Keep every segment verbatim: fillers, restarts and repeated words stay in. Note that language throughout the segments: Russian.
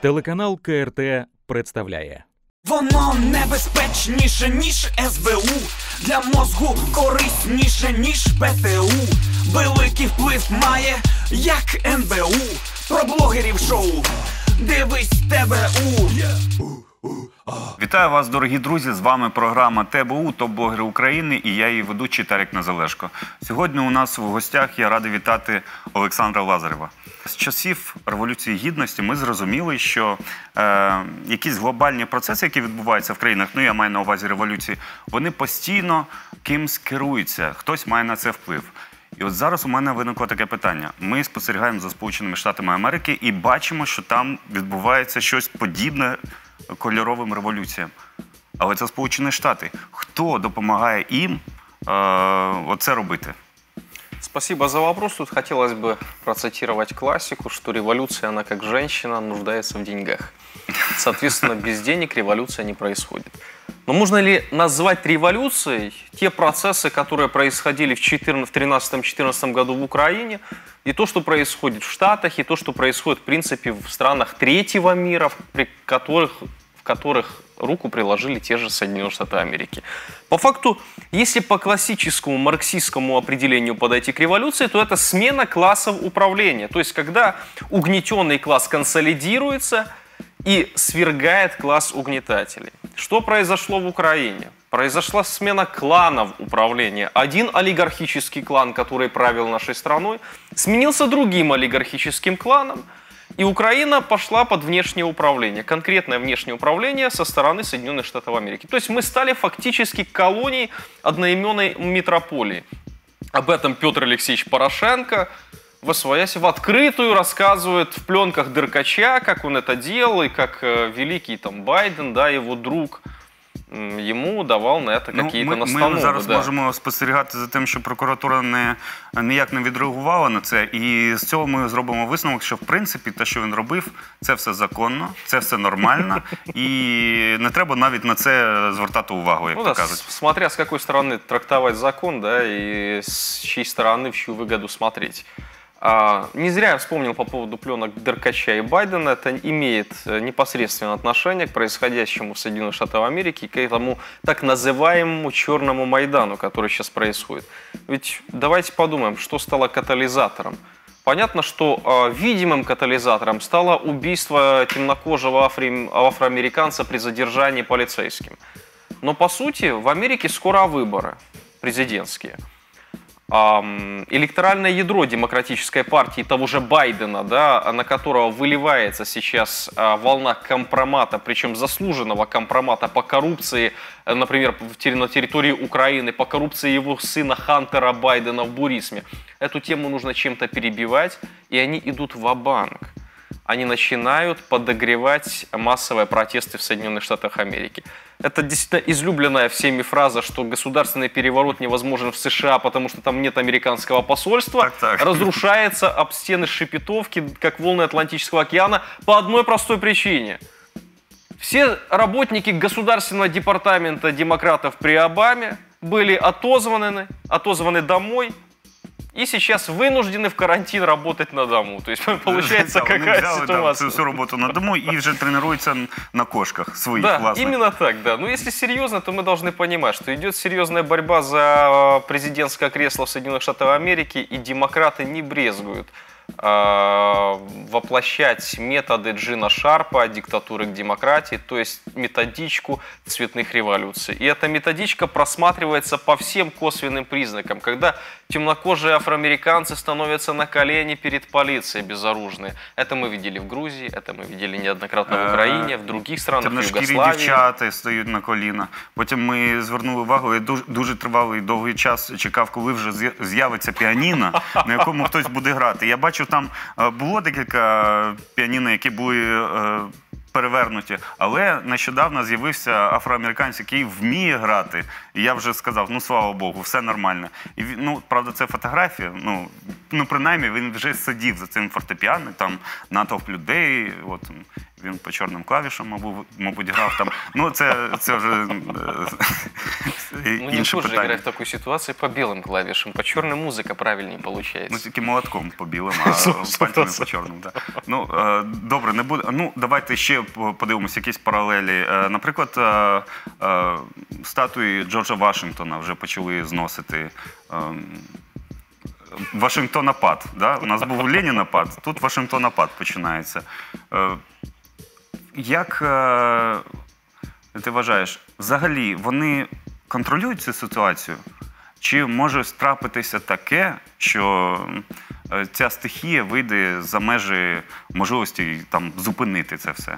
Телеканал К Р Т представляє. Воно небезпечніше, ніж С Б У. Для мозку корисніше, ніж П Т У. Великий вплив має, як Н Б У. Про блогерів шоу. Дивись Т Б У. Вітаю вас, дорогі друзі! З вами програма Т Б У «Топ-блогери України» і я її ведучий Тарік Назалешко. Сьогодні у нас в гостях я радий вітати Олександра Лазарева. З часів Революції Гідності ми зрозуміли, що е, якісь глобальні процеси, які відбуваються в країнах, ну я маю на увазі революції, вони постійно кимсь керуються, хтось має на це вплив. І от зараз у мене виникло таке питання. Ми спостерігаємо за Сполученими Штатами Америки і бачимо, що там відбувається щось подібне кольоровим революціям. Але це Сполучені Штати. Хто допомагає їм е, оце робити? Спасибо за вопрос. Тут хотелось бы процитировать классику, что революция, она как женщина, нуждается в деньгах. Соответственно, без денег революция не происходит. Но можно ли назвать революцией те процессы, которые происходили в тринадцатом-четырнадцатом году в Украине, и то, что происходит в Штатах, и то, что происходит, в принципе, в странах третьего мира, при которых, в которых руку приложили те же Соединенные Штаты Америки. По факту, если по классическому марксистскому определению подойти к революции, то это смена классов управления. То есть, когда угнетенный класс консолидируется и свергает класс угнетателей. Что произошло в Украине? Произошла смена кланов управления. Один олигархический клан, который правил нашей страной, сменился другим олигархическим кланом, и Украина пошла под внешнее управление, конкретное внешнее управление со стороны Соединенных Штатов Америки. То есть мы стали фактически колонией одноименной метрополии. Об этом Петр Алексеевич Порошенко восвоясь в открытую рассказывает в пленках Деркача, как он это делал, и как э, великий там Байден, да, его друг, йому давав на це якісь ну, настанови. Ми зараз да. можемо спостерігати за тим, що прокуратура не, ніяк не відреагувала на це. І з цього ми зробимо висновок, що в принципі те, що він робив, це все законно, це все нормально. І не треба навіть на це звертати увагу, як ну, то да, кажуть. Смотря с какой стороны трактовать закон, да, и с чьей стороны в чью выгоду смотреть. А, не зря я вспомнил по поводу пленок Деркача и Байдена. Это имеет непосредственное отношение к происходящему в Соединенных Штатах Америки, к этому так называемому черному Майдану, который сейчас происходит. Ведь давайте подумаем, что стало катализатором. Понятно, что э, видимым катализатором стало убийство темнокожего афри... афроамериканца при задержании полицейским. Но по сути в Америке скоро выборы президентские. Электоральное ядро демократической партии того же Байдена, да, на которого выливается сейчас волна компромата, причем заслуженного компромата по коррупции, например, на территории Украины, по коррупции его сына Хантера Байдена в Бурисме. Эту тему нужно чем-то перебивать, и они идут ва-банк. Они начинают подогревать массовые протесты в Соединенных Штатах Америки. Это действительно излюбленная всеми фраза, что государственный переворот невозможен в США, потому что там нет американского посольства. Так, так. Разрушается об стены Шепетовки, как волны Атлантического океана, по одной простой причине. Все работники Государственного департамента демократов при Обаме были отозваны, отозваны домой. И сейчас вынуждены в карантин работать на дому. То есть получается да, какая взяли, ситуация. Да, всю работу на дому и уже тренируются на кошках своих да, властных. Именно так, да. Но если серьезно, то мы должны понимать, что идет серьезная борьба за президентское кресло в Соединенных Штатах Америки, и демократы не брезгуют э, воплощать методы Джина Шарпа, диктатуры к демократии, то есть методичку цветных революций. И эта методичка просматривается по всем косвенным признакам, когда темнокожие афроамериканцы становятся на колени перед полицией безоружные. Это мы видели в Грузии, это мы видели неоднократно в Україні, в других странах, в Югославії. Дівчата стають на коліна. Потім ми звернули увагу, я дуже, дуже тривалий довгий час чекав, коли вже з'явиться піаніно, на якому хтось буде грати. Я бачив, там було декілька піаніно, які були перевернуті, але нещодавно з'явився афроамериканець, який вміє грати. І я вже сказав, ну слава Богу, все нормально. І, ну, правда, це фотографія, ну, ну принаймні він вже сидів за цим фортепіано, там натовп людей, от, він по чорним клавішам, мабуть, мабуть грав там. Ну, це, це вже е, Ну, не інше тут же питання. играть в такой ситуации по белым клавишам. По черным музыка правильнее Ну, получается. тільки молотком по білим, а пальцями по чорним. Да. Ну, е, добре, не буде. Ну, давайте ще подивимося якісь паралелі. Е, наприклад, е, е, статуї Джорджа Вашингтона вже почали зносити. Е, Вашингтонопад. Да? У нас був Ленінопад, тут Вашингтонопад починається. Е, як е, ти вважаєш, взагалі вони контролюють цю ситуацію? Чи може трапитися таке, що е, ця стихія вийде за межі можливості там, зупинити це все?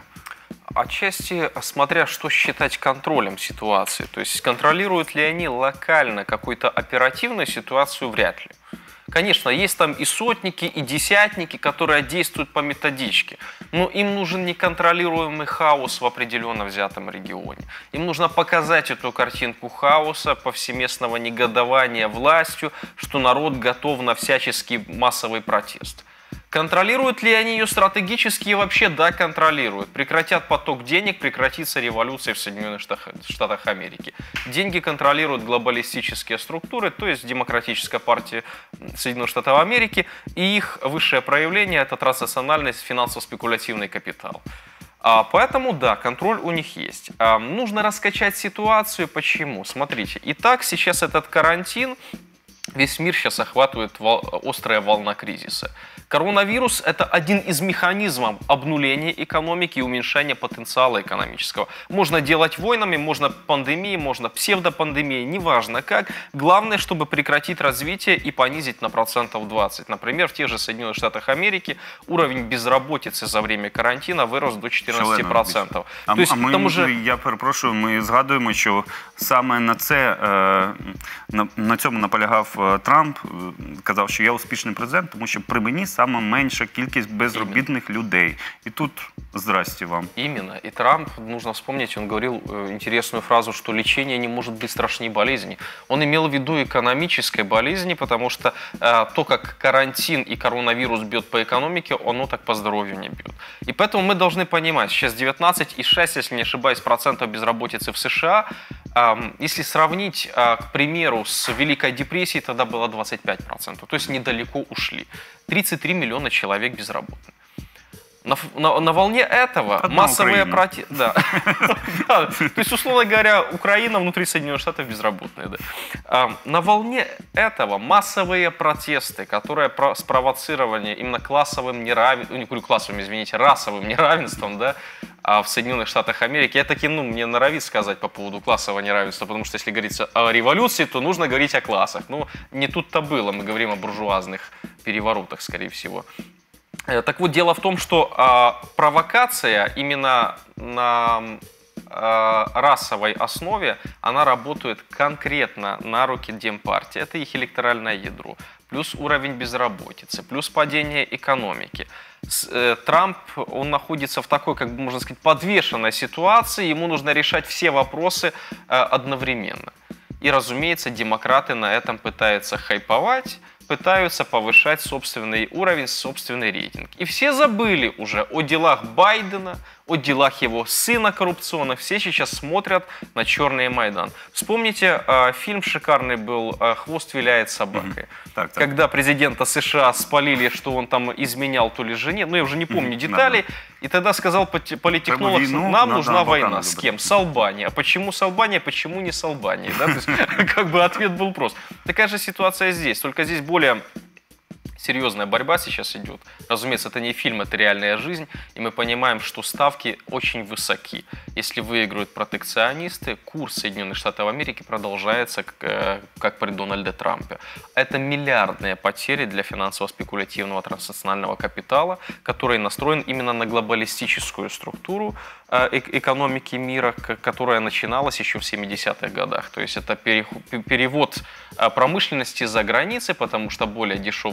Отчасти, смотря что считать контролем ситуации. То есть контролируют ли они локально какую-то оперативную ситуацию, вряд ли. Конечно, есть там и сотники, и десятники, которые действуют по методичке. Но им нужен неконтролируемый хаос в определенно взятом регионе. Им нужно показать эту картинку хаоса, повсеместного негодования властью, что народ готов на всяческий массовый протест. Контролируют ли они ее стратегически? Вообще, да, контролируют. Прекратят поток денег, прекратится революция в Соединенных Штатах Америки. Деньги контролируют глобалистические структуры, то есть Демократическая партия Соединенных Штатов Америки, и их высшее проявление – это транснациональный финансово-спекулятивный капитал. А, поэтому, да, контроль у них есть. А, нужно раскачать ситуацию. Почему? Смотрите, итак, сейчас этот карантин, весь мир сейчас охватывает вол- острая волна кризиса. Коронавирус – это один из механизмов обнуления экономики и уменьшения потенциала экономического. Можно делать войнами, можно пандемией, можно псевдопандемией, неважно как. Главное, чтобы прекратить развитие и понизить на процентов двадцать. Например, в тех же Соединенных Штатах Америки уровень безработицы за время карантина вырос до четырнадцати процентов. А, То есть, а ми, тому же... я перепрошую, ми згадуємо, що саме на це, е, на, на цьому наполягав е, Трамп, е, казав, що я успішний президент, тому що при мені саме менша кількість безробітних людей. И тут здрасте вам. Именно. И Трамп, нужно вспомнить, он говорил э, интересную фразу, что лечение не может быть страшнее болезни. Он имел в виду экономической болезни, потому что э, то, как карантин и коронавирус бьет по экономике, оно так по здоровью не бьет. И поэтому мы должны понимать, сейчас девятнадцать и шесть десятых, если не ошибаюсь, процентов безработицы в США. Э, если сравнить, э, к примеру, с Великой депрессией, тогда было двадцать пять процентов. То есть недалеко ушли. тридцать три миллиона человек безработны. На, на, на волне этого Одна массовые Украина. протесты... Да. Да. То есть, условно говоря, Украина внутри Соединенных Штатов безработная. Да. А, на волне этого массовые протесты, которые про- спровоцированы именно классовым неравенством, не говорю классовым, извините, расовым неравенством, да, а в Соединенных Штатах Америки. Я таки, ну, мне норовит сказать по поводу классового неравенства, потому что если говорится о революции, то нужно говорить о классах. Ну, не тут-то было, мы говорим о буржуазных переворотах, скорее всего. Так вот, дело в том, что а, провокация именно на а, расовой основе, она работает конкретно на руки Демпартии. Это их электоральное ядро. Плюс уровень безработицы, плюс падение экономики. С, э, Трамп, он находится в такой, как бы можно сказать, подвешенной ситуации. Ему нужно решать все вопросы э, одновременно. И, разумеется, демократы на этом пытаются хайповать, пытаются повышать собственный уровень, собственный рейтинг. И все забыли уже о делах Байдена, о делах его сына коррупционных. Все сейчас смотрят на черный Майдан. Вспомните, э, фильм шикарный был «Хвост виляет собакой». Mm-hmm. Так, так. Когда президента США спалили, что он там изменял то ли жене, ну я уже не помню mm-hmm. деталей. Да, да. И тогда сказал политтехнолог, войну, нам нужна война. С кем? С Албанией. А почему с Албанией, почему не с Албанией? Да? То есть, как бы ответ был прост. Такая же ситуация здесь, только здесь более серьезная борьба сейчас идет. Разумеется, это не фильм, это реальная жизнь. И мы понимаем, что ставки очень высоки. Если выиграют протекционисты, курс Соединенных Штатов Америки продолжается, как, как при Дональде Трампе. Это миллиардные потери для финансово-спекулятивного транснационального капитала, который настроен именно на глобалистическую структуру экономики мира, которая начиналась еще в семидесятых годах. То есть это перевод промышленности за границей, потому что более дешевые средства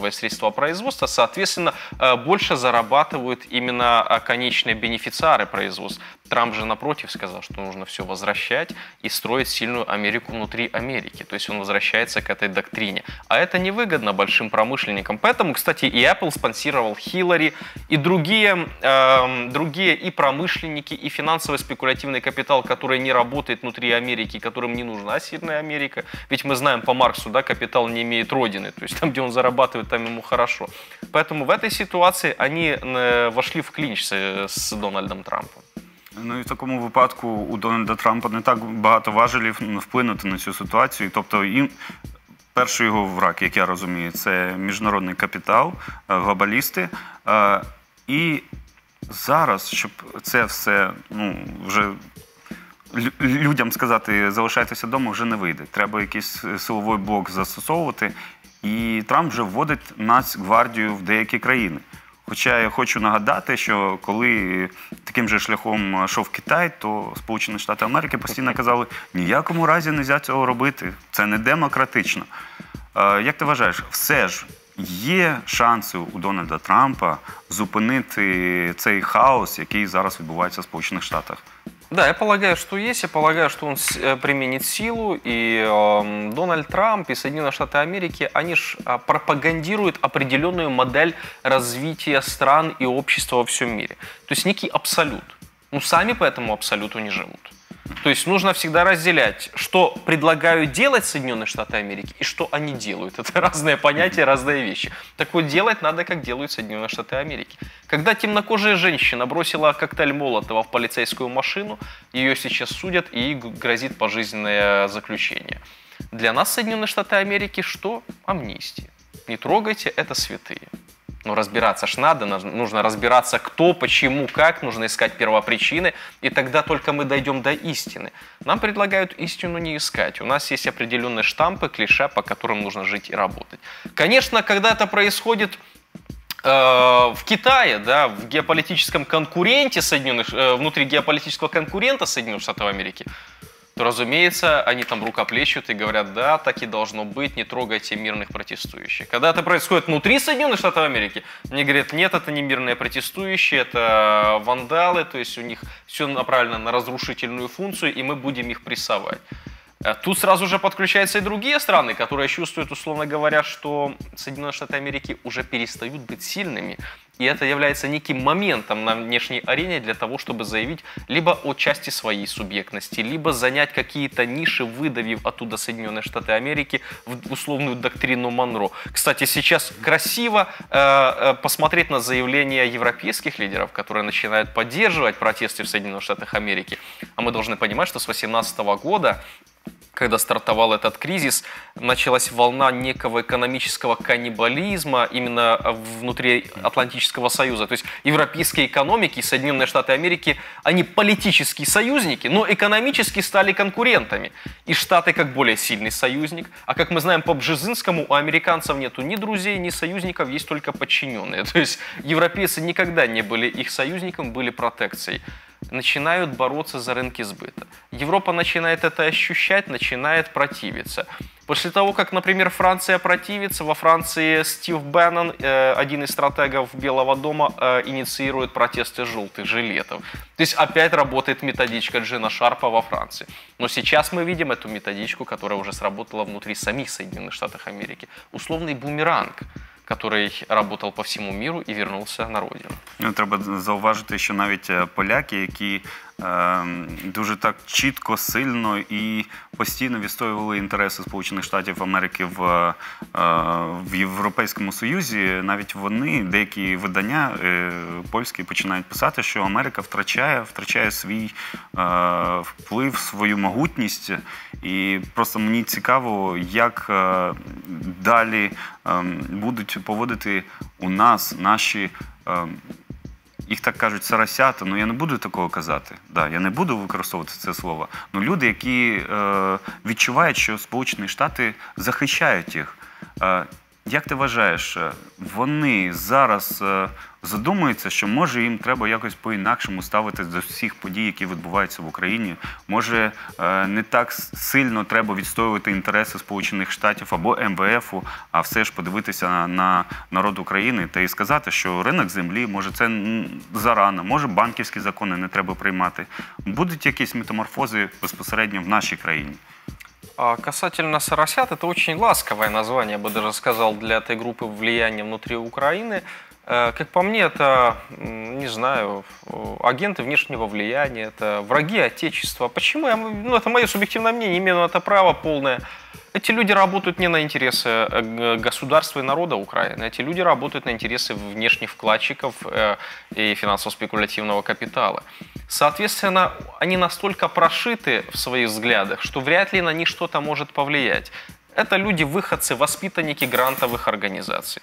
количество производства, соответственно, больше зарабатывают именно конечные бенефициары производств. Трамп же, напротив, сказал, что нужно все возвращать и строить сильную Америку внутри Америки. То есть он возвращается к этой доктрине. А это невыгодно большим промышленникам. Поэтому, кстати, и Apple спонсировал Хиллари, и другие, э, другие и промышленники, и финансово-спекулятивный капитал, который не работает внутри Америки, которым не нужна сильная Америка. Ведь мы знаем по Марксу, да, капитал не имеет родины. То есть там, где он зарабатывает, там ему хорошо. Поэтому в этой ситуации они вошли в клинч с Дональдом Трампом. Ну і в такому випадку у Дональда Трампа не так багато важелів вплинути на цю ситуацію. Тобто їм перший його враг, як я розумію, це міжнародний капітал, глобалісти. І зараз, щоб це все, ну, вже людям сказати залишайтеся вдома, вже не вийде. Треба якийсь силовий блок застосовувати. І Трамп вже вводить Нацгвардію в деякі країни. Хоча я хочу нагадати, що коли таким же шляхом йшов Китай, то Сполучені Штати Америки постійно казали, ніякому разі не можна цього робити, це не демократично. Як ти вважаєш, все ж є шанси у Дональда Трампа зупинити цей хаос, який зараз відбувається в Сполучених Штатах? Да, я полагаю, что есть. Я полагаю, что он применит силу. И э, Дональд Трамп и Соединенные Штаты Америки, они же пропагандируют определенную модель развития стран и общества во всем мире. То есть некий абсолют. Ну, сами по этому абсолюту не живут. То есть нужно всегда разделять, что предлагают делать Соединенные Штаты Америки и что они делают. Это разные понятия, разные вещи. Так вот, делать надо, как делают Соединенные Штаты Америки. Когда темнокожая женщина бросила коктейль Молотова в полицейскую машину, ее сейчас судят и ей грозит пожизненное заключение. Для нас Соединенные Штаты Америки что? Амнистия. Не трогайте, это святые. Но разбираться ж надо, нужно разбираться кто, почему, как, нужно искать первопричины, и тогда только мы дойдем до истины. Нам предлагают истину не искать. У нас есть определенные штампы, клише, по которым нужно жить и работать. Конечно, когда это происходит э, в Китае, да, в геополитическом конкуренте Соединенных, э, внутри геополитического конкурента Соединенных Штатов Америки, то, разумеется, они там рукоплещут и говорят, да, так и должно быть, не трогайте мирных протестующих. Когда это происходит внутри Соединенных Штатов Америки, они говорят, нет, это не мирные протестующие, это вандалы, то есть у них все направлено на разрушительную функцию, и мы будем их прессовать. Тут сразу же подключаются и другие страны, которые чувствуют, условно говоря, что Соединенные Штаты Америки уже перестают быть сильными. И это является неким моментом на внешней арене для того, чтобы заявить либо о части своей субъектности, либо занять какие-то ниши, выдавив оттуда Соединенные Штаты Америки в условную доктрину Монро. Кстати, сейчас красиво э, посмотреть на заявления европейских лидеров, которые начинают поддерживать протесты в Соединенных Штатах Америки. А мы должны понимать, что с две тысячи восемнадцатого года, когда стартовал этот кризис, началась волна некого экономического каннибализма именно внутри Атлантического союза. То есть европейские экономики и Соединенные Штаты Америки, они политические союзники, но экономически стали конкурентами. И Штаты как более сильный союзник. А как мы знаем по Бжезинскому, у американцев нету ни друзей, ни союзников, есть только подчиненные. То есть европейцы никогда не были их союзником, были протекцией. Начинают бороться за рынки сбыта. Европа начинает это ощущать, начинает противиться. После того, как, например, Франция противится, во Франции Стив Беннон, один из стратегов Белого дома, инициирует протесты желтых жилетов. То есть опять работает методичка Джина Шарпа во Франции. Но сейчас мы видим эту методичку, которая уже сработала внутри самих Соединенных Штатов Америки. Условный бумеранг, який працював по всьому міру і повернувся на родину. Треба зауважити, що навіть поляки, які е, дуже так чітко, сильно і постійно відстоювали інтереси Сполучених Штатів Америки в, е, в Європейському Союзі, навіть вони, деякі видання е, польські, починають писати, що Америка втрачає, втрачає свій е, вплив, свою могутність. І просто мені цікаво, як е, далі е, будуть поводити у нас наші, е, їх так кажуть, сарасята, ну я не буду такого казати, да, я не буду використовувати це слово, ну люди, які е, відчувають, що Сполучені Штати захищають їх. Е, Як ти вважаєш, вони зараз задумуються, що може їм треба якось по-інакшому ставитись до всіх подій, які відбуваються в Україні? Може не так сильно треба відстоювати інтереси Сполучених Штатів або ем ве ефу, а все ж подивитися на народ України та і сказати, що ринок землі, може це зарано, може банківські закони не треба приймати. Будуть якісь метаморфози безпосередньо в нашій країні? А касательно «Соросят», это очень ласковое название, я бы даже сказал, для этой группы влияния внутри Украины. Как по мне, это, не знаю, агенты внешнего влияния, это враги Отечества. Почему? Я, ну, это мое субъективное мнение, имею на это право полное. Эти люди работают не на интересы государства и народа Украины. Эти люди работают на интересы внешних вкладчиков и финансово-спекулятивного капитала. Соответственно, они настолько прошиты в своих взглядах, что вряд ли на них что-то может повлиять. Это люди-выходцы, воспитанники грантовых организаций.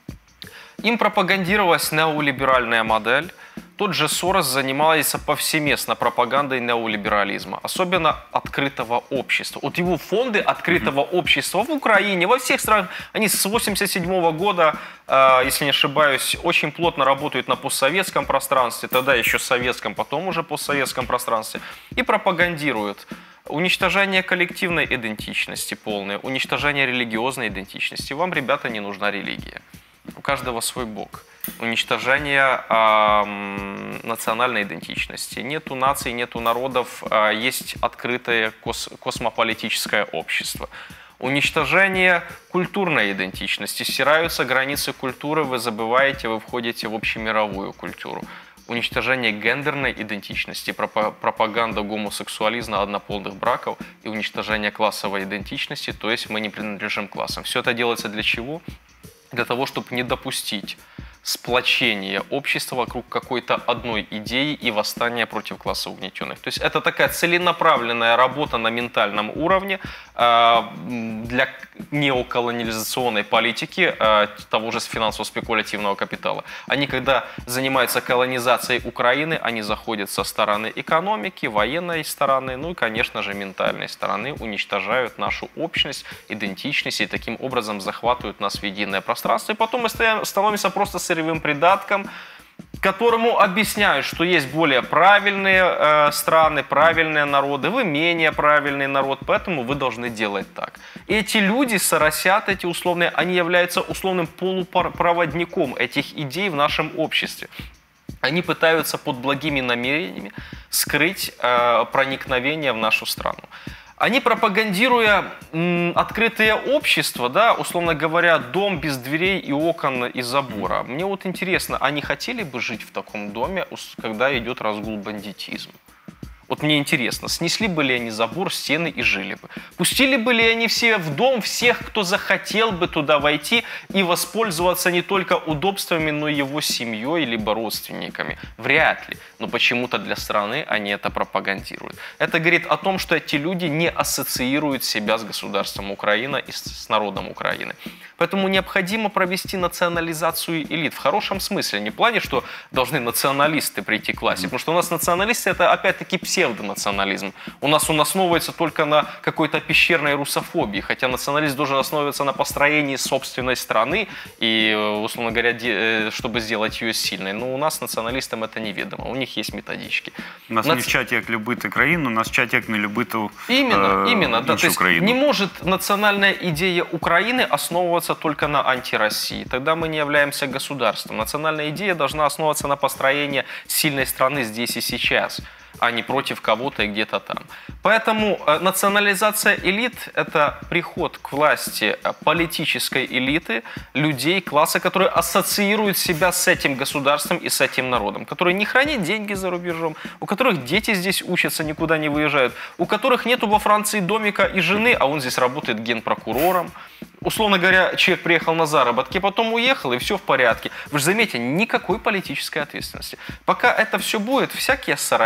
Им пропагандировалась неолиберальная модель. Тот же Сорос занимался повсеместно пропагандой неолиберализма, особенно открытого общества. Вот его фонды открытого mm-hmm. общества в Украине, во всех странах, они с восемьдесят седьмого года, э, если не ошибаюсь, очень плотно работают на постсоветском пространстве, тогда еще советском, потом уже постсоветском пространстве, и пропагандируют уничтожение коллективной идентичности полное, уничтожение религиозной идентичности. Вам, ребята, не нужна религия. У каждого свой бог. Уничтожение э, национальной идентичности. Нету наций, нету народов, э, есть открытое кос космополитическое общество. Уничтожение культурной идентичности. Стираются границы культуры, вы забываете, вы входите в общемировую культуру. Уничтожение гендерной идентичности, пропаганда гомосексуализма, однополых браков и уничтожение классовой идентичности, то есть мы не принадлежим классам. Все это делается для чего? Для того, чтобы не допустить сплочения общества вокруг какой-то одной идеи и восстания против класса угнетенных. То есть это такая целенаправленная работа на ментальном уровне э, для неоколонизационной политики э, того же финансово-спекулятивного капитала. Они, когда занимаются колонизацией Украины, они заходят со стороны экономики, военной стороны, ну и, конечно же, ментальной стороны, уничтожают нашу общность, идентичность и таким образом захватывают нас в единое пространство. И потом мы становимся просто сырьевым придатком, которому объясняют, что есть более правильные э, страны, правильные народы, вы менее правильный народ, поэтому вы должны делать так. И эти люди, соросят эти условные, они являются условным полупроводником этих идей в нашем обществе. Они пытаются под благими намерениями скрыть э, проникновение в нашу страну. Они, пропагандируя м, открытое общество, да, условно говоря, дом без дверей и окон и забора. Мне вот интересно, они хотели бы жить в таком доме, когда идет разгул бандитизма? Вот мне интересно, снесли бы ли они забор, стены и жили бы? Пустили бы ли они все в дом всех, кто захотел бы туда войти и воспользоваться не только удобствами, но и его семьей, либо родственниками? Вряд ли. Но почему-то для страны они это пропагандируют. Это говорит о том, что эти люди не ассоциируют себя с государством Украина и с народом Украины. Поэтому необходимо провести национализацию элит. В хорошем смысле. Не в плане, что должны националисты прийти к власти. Потому что у нас националисты — это опять-таки псевдонационализм. У нас он основывается только на какой-то пещерной русофобии. Хотя национализм должен основываться на построении собственной страны, и, условно говоря, чтобы сделать ее сильной. Но у нас националистам это неведомо. У них есть методички. Нас Нац... не вчать, як любити країну, нас вчать, як не любити Именно, э, именно. Да, то есть країну. Не может национальная идея Украины основываться только на антироссии. Тогда мы не являемся государством. Национальная идея должна основываться на построении сильной страны здесь и сейчас, а не против кого-то и где-то там. Поэтому э, национализация элит – это приход к власти политической элиты, людей, класса, которые ассоциируют себя с этим государством и с этим народом, которые не хранят деньги за рубежом, у которых дети здесь учатся, никуда не выезжают, у которых нету во Франции домика и жены, а он здесь работает генпрокурором. Условно говоря, человек приехал на заработки, потом уехал, и все в порядке. Вы же заметите, никакой политической ответственности. Пока это все будет, всякие соросят,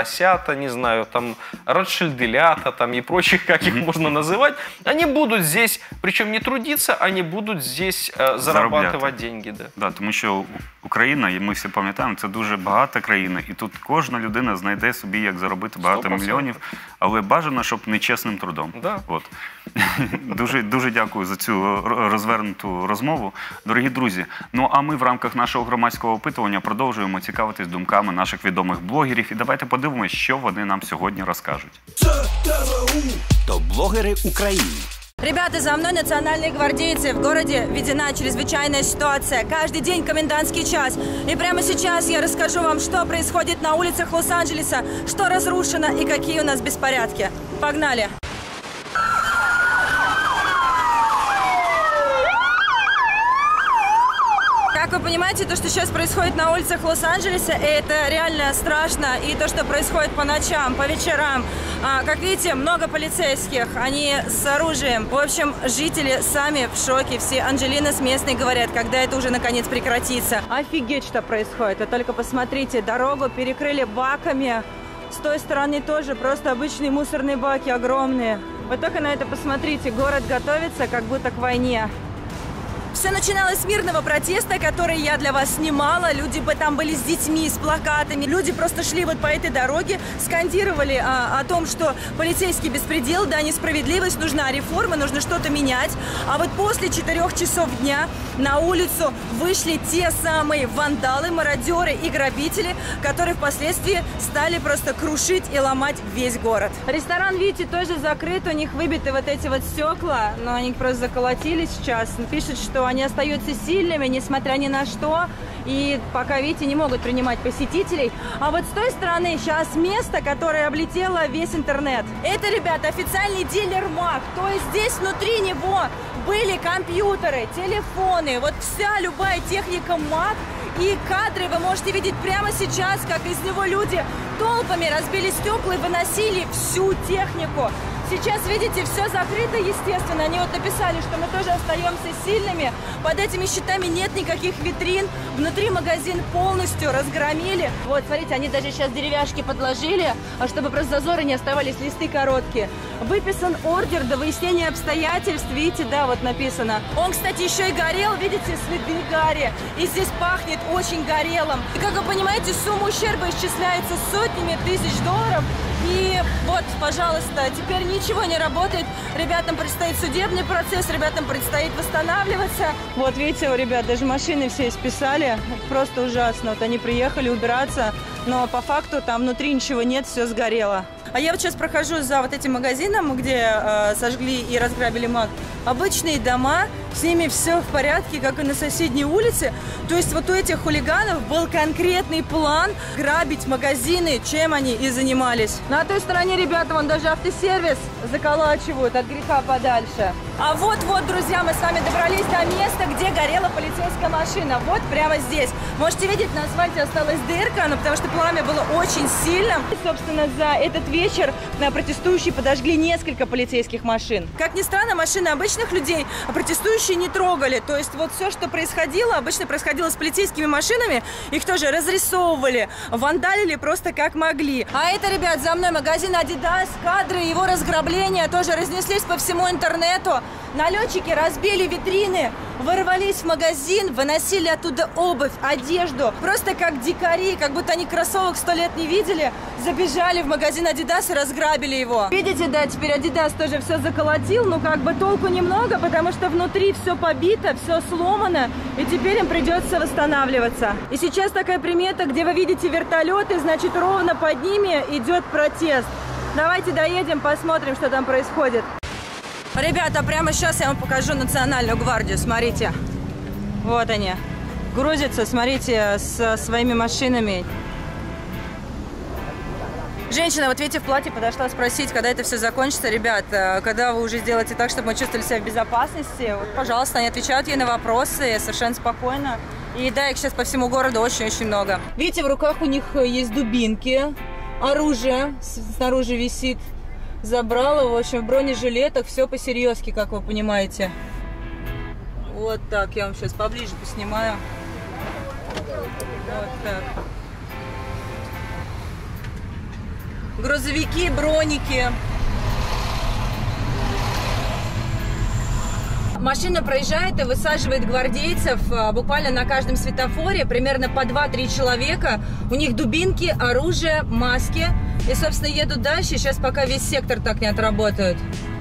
ротшильдята, не знаю, там, ротшильделята, там и прочих, как их можно называть, они будут здесь, причем не трудиться, они будут здесь э, зарабатывать деньги. Да. Да, тому що Україна, і ми всі пам'ятаємо, це дуже багата країна, і тут кожна людина знайде собі, як заробити багато мільйонів, але бажано, щоб нечесним трудом. Да. От. Дуже, дуже дякую за цю розвернуту розмову. Дорогі друзі, ну а ми в рамках нашого громадського опитування продовжуємо цікавитись думками наших відомих блогерів. І давайте подивимось, що вони нам сьогодні розкажуть. Топ-блогери України. Ребята, за мной национальные гвардейцы. В городе введена чрезвычайная ситуация. Каждый день комендантский час. И прямо сейчас я расскажу вам, что происходит на улицах Лос-Анджелеса, что разрушено и какие у нас беспорядки. Погнали! Как вы понимаете, то, что сейчас происходит на улицах Лос-Анджелеса, это реально страшно. И то, что происходит по ночам, по вечерам. А, как видите, много полицейских, они с оружием. В общем, жители сами в шоке. Все Анджелина с местной говорят, когда это уже наконец прекратится. Офигеть, что происходит. Вы только посмотрите, дорогу перекрыли баками. С той стороны тоже просто обычные мусорные баки огромные. Вы только на это посмотрите. Город готовится, как будто к войне. Все начиналось с мирного протеста, который я для вас снимала. Люди бы там были с детьми, с плакатами. Люди просто шли вот по этой дороге, скандировали а, о том, что полицейский беспредел, да, несправедливость, нужна реформа, нужно что-то менять. А вот после четырех часов дня на улицу вышли те самые вандалы, мародеры и грабители, которые впоследствии стали просто крушить и ломать весь город. Ресторан, видите, тоже закрыт, у них выбиты вот эти вот стекла, но они просто заколотили сейчас. Пишут, что они остаются сильными, несмотря ни на что. И пока, видите, не могут принимать посетителей. А вот с той стороны сейчас место, которое облетело весь интернет. Это, ребята, официальный дилер Mac. То есть здесь внутри него были компьютеры, телефоны, вот вся любая техника Mac. И кадры вы можете видеть прямо сейчас, как из него люди толпами разбили стекла и выносили всю технику. Сейчас, видите, все закрыто, естественно. Они вот написали, что мы тоже остаемся сильными. Под этими щитами нет никаких витрин. Внутри магазин полностью разгромили. Вот, смотрите, они даже сейчас деревяшки подложили, чтобы просто зазоры не оставались, листы короткие. Выписан ордер до выяснения обстоятельств. Видите, да, вот написано. Он, кстати, еще и горел, видите, следы гари. И здесь пахнет очень горелым. И, как вы понимаете, сумма ущерба исчисляется сотнями тысяч долларов. И вот, пожалуйста, теперь ничего не работает. Ребятам предстоит судебный процесс, ребятам предстоит восстанавливаться. Вот, видите, у ребят даже машины все исписали. Это просто ужасно. Вот они приехали убираться, но по факту там внутри ничего нет, все сгорело. А я вот сейчас прохожу за вот этим магазином, где э, сожгли и разграбили Mac. Обычные дома, с ними все в порядке, как и на соседней улице. То есть вот у этих хулиганов был конкретный план грабить магазины, чем они и занимались. На той стороне, ребята, вон даже автосервис заколачивают от греха подальше. А вот-вот, друзья, мы с вами добрались до места, где горела полицейская машина. Вот прямо здесь. Можете видеть, на асфальте осталась дырка, но потому что пламя было очень сильным. И, собственно, за этот вечер протестующие подожгли несколько полицейских машин. Как ни странно, машины обычных людей протестующие не трогали. То есть вот все, что происходило, обычно происходило с полицейскими машинами. Их тоже разрисовывали, вандалили просто как могли. А это, ребят, за мной магазин Adidas, кадры его разграбления тоже разнеслись по всему интернету. Налетчики разбили витрины, ворвались в магазин, выносили оттуда обувь, одежду. Просто как дикари, как будто они кроссовок сто лет не видели, забежали в магазин Adidas и разграбили его. Видите, да, теперь Adidas тоже все заколотил, но как бы толку немного, потому что внутри все побито, все сломано, и теперь им придется восстанавливаться. И сейчас такая примета, где вы видите вертолеты, значит, ровно под ними идет протест. Давайте доедем, посмотрим, что там происходит. Ребята, прямо сейчас я вам покажу Национальную гвардию, смотрите. Вот они. Грузятся, смотрите, со своими машинами. Женщина, вот видите, в платье подошла спросить, когда это все закончится. Ребят, когда вы уже сделаете так, чтобы мы чувствовали себя в безопасности, вот, пожалуйста, они отвечают ей на вопросы совершенно спокойно. И да, их сейчас по всему городу очень-очень много. Видите, в руках у них есть дубинки, оружие снаружи висит. Забрала, в общем, в бронежилетах, все по-серьезки, как вы понимаете. Вот так, я вам сейчас поближе поснимаю. Вот так. грузовики, броники. Машина проезжает и высаживает гвардейцев буквально на каждом светофоре, примерно по два-три человека. У них дубинки, оружие, маски. И, собственно, едут дальше. Сейчас пока весь сектор так не отработают.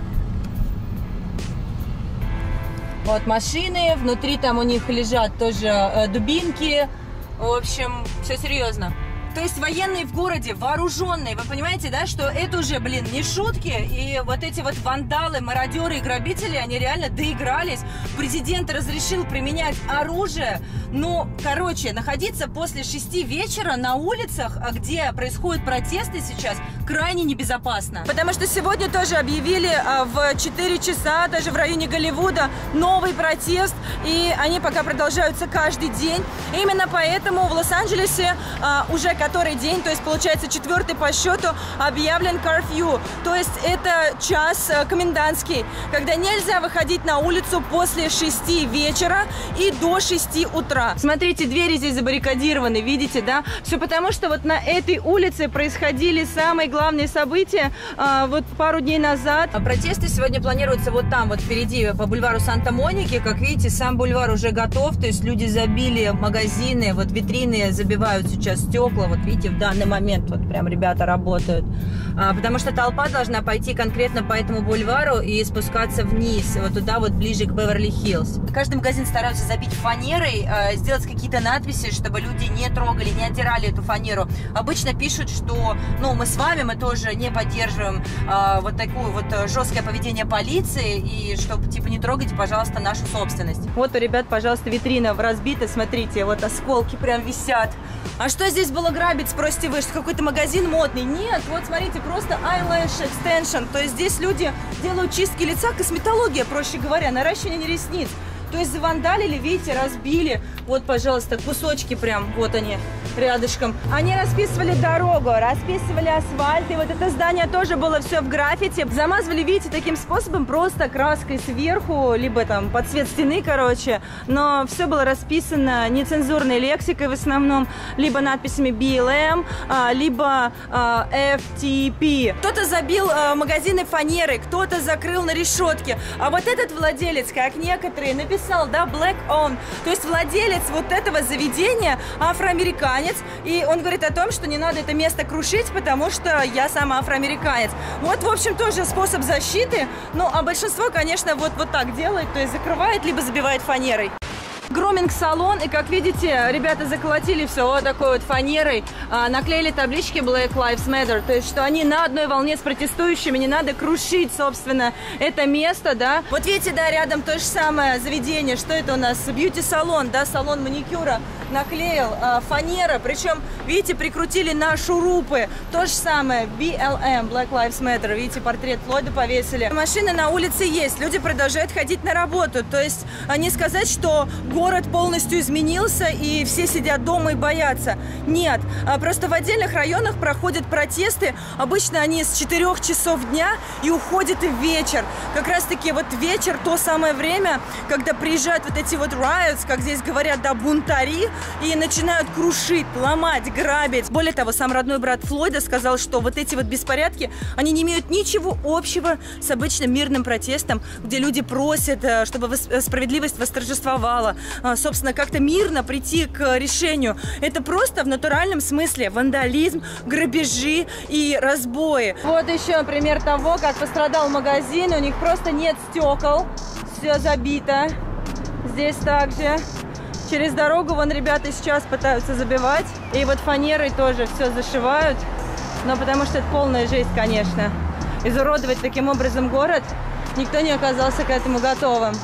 Вот машины, внутри там у них лежат тоже э, дубинки. В общем, все серьезно. То есть военные в городе, вооруженные, вы понимаете, да, что это уже, блин, не шутки, и вот эти вот вандалы, мародеры и грабители, они реально доигрались. Президент разрешил применять оружие. Ну, короче, находиться после шести вечера на улицах, где происходят протесты сейчас, крайне небезопасно. Потому что сегодня тоже объявили а, в четыре часа, даже в районе Голливуда, новый протест, и они пока продолжаются каждый день. Именно поэтому в Лос-Анджелесе а, уже который день, то есть получается четвертый по счету, объявлен curfew, то есть это час а, комендантский, когда нельзя выходить на улицу после шести вечера и до шести утра. Смотрите, двери здесь забаррикадированы, видите, да? Все потому, что вот на этой улице происходили самые главные события а, вот пару дней назад. А протесты сегодня планируются вот там, вот впереди, по бульвару Санта-Моники. Как видите, сам бульвар уже готов, то есть люди забили магазины, вот витрины забивают сейчас стекла, вот видите, в данный момент вот прям ребята работают. А, потому что толпа должна пойти конкретно по этому бульвару и спускаться вниз, вот туда вот ближе к Беверли-Хиллз. Каждый магазин стараются забить фанерой, а, сделать какие-то надписи, чтобы люди не трогали, не оттирали эту фанеру. Обычно пишут, что, ну, мы с вами, мы тоже не поддерживаем а, вот такое вот жесткое поведение полиции, и чтобы, типа, не трогайте, пожалуйста, нашу собственность. Вот у ребят, пожалуйста, витрина разбита, смотрите, вот осколки прям висят. А что здесь было грабить, спросите вы, что какой-то магазин модный? Нет, вот смотрите, просто eyelash extension, то есть здесь люди делают чистки лица, косметология, проще говоря, наращивание ресниц. То есть завандалили, видите, разбили. Вот, пожалуйста, кусочки прям, вот они, рядышком. Они расписывали дорогу, расписывали асфальт. И вот это здание тоже было все в граффити. Замазывали, видите, таким способом, просто краской сверху, либо там под цвет стены, короче. Но все было расписано нецензурной лексикой в основном, либо надписями би эл эм, либо эф ти пи. Кто-то забил магазины фанеры, кто-то закрыл на решетке. А вот этот владелец, как некоторые, написал, да, black owned, то есть владелец вот этого заведения афроамериканец, и он говорит о том, что не надо это место крушить, потому что я сам афроамериканец. Вот, в общем, тоже способ защиты, ну, а большинство, конечно, вот, вот так делает, то есть закрывает, либо забивает фанерой. Груминг-салон, и, как видите, ребята заколотили все вот такой вот фанерой, а, наклеили таблички Black Lives Matter, то есть, что они на одной волне с протестующими, не надо крушить, собственно, это место, да. Вот видите, да, рядом то же самое заведение, что это у нас, бьюти-салон, да, салон маникюра, наклеил а, фанера, причем, видите, прикрутили на шурупы, то же самое, би эл эм, Black Lives Matter, видите, портрет Флойда повесили. Машины на улице есть, люди продолжают ходить на работу, то есть, не сказать, что город полностью изменился и все сидят дома и боятся. Нет, просто в отдельных районах проходят протесты. Обычно они с четырёх часов дня и уходят и в вечер. Как раз таки вот вечер, то самое время, когда приезжают вот эти вот riots, как здесь говорят, да, бунтари, и начинают крушить, ломать, грабить. Более того, сам родной брат Флойда сказал, что вот эти вот беспорядки, они не имеют ничего общего с обычным мирным протестом, где люди просят, чтобы справедливость восторжествовала, собственно, как-то мирно прийти к решению. Это просто в натуральном смысле вандализм, грабежи и разбои. Вот еще пример того, как пострадал магазин. У них просто нет стекол, все забито. Здесь также. Через дорогу вон ребята сейчас пытаются забивать. И вот фанерой тоже все зашивают. Но потому что это полная жесть, конечно. Изуродовать таким образом город, никто не оказался к этому готовым.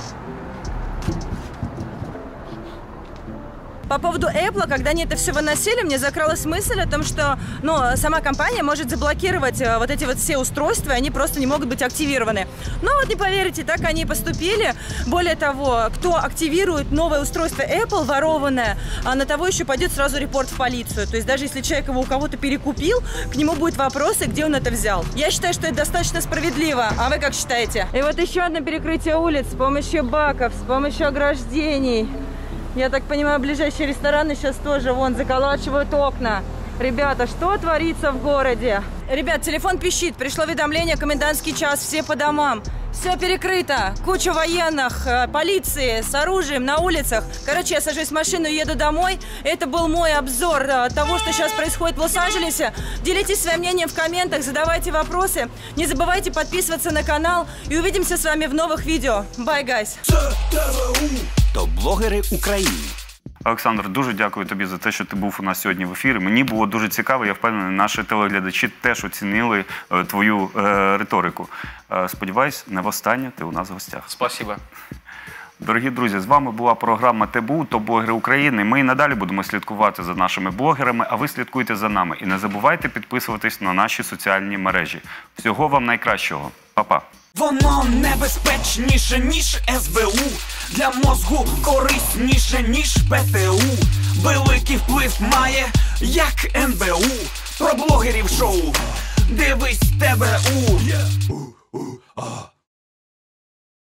По поводу Apple, когда они это все выносили, мне закралась мысль о том, что, ну, сама компания может заблокировать вот эти вот все устройства, и они просто не могут быть активированы. Но вот не поверите, так они и поступили. Более того, кто активирует новое устройство Apple, ворованное, на того еще пойдет сразу репорт в полицию. То есть даже если человек его у кого-то перекупил, к нему будут вопросы, где он это взял. Я считаю, что это достаточно справедливо. А вы как считаете? И вот еще одно перекрытие улиц с помощью баков, с помощью ограждений. Я так понимаю, ближайшие рестораны сейчас тоже вон заколачивают окна. Ребята, что творится в городе? Ребят, телефон пищит, пришло уведомление, комендантский час, все по домам. Все перекрыто, куча военных, э, полиции с оружием на улицах. Короче, я сажусь в машину и еду домой. Это был мой обзор э, того, что сейчас происходит в Лос-Анджелесе. Делитесь своим мнением в комментах, задавайте вопросы. Не забывайте подписываться на канал. И увидимся с вами в новых видео. Bye, guys! Топ-блогери України. Олександр, дуже дякую тобі за те, що ти був у нас сьогодні в ефірі. Мені було дуже цікаво, я впевнений, наші телеглядачі теж оцінили е, твою е, риторику. Е, сподіваюсь, не востаннє ти у нас в гостях. Спасибо. Дорогі друзі, з вами була програма ТБУ «Топ-блогери України». Ми і надалі будемо слідкувати за нашими блогерами, а ви слідкуйте за нами. І не забувайте підписуватись на наші соціальні мережі. Всього вам найкращого. Па-па. Воно небезпечніше, ніж ес бе у. Для мозгу корисніше, ніж пе те у. Великий вплив має, як ен бе у. Про блогерів шоу. Дивись те бе у.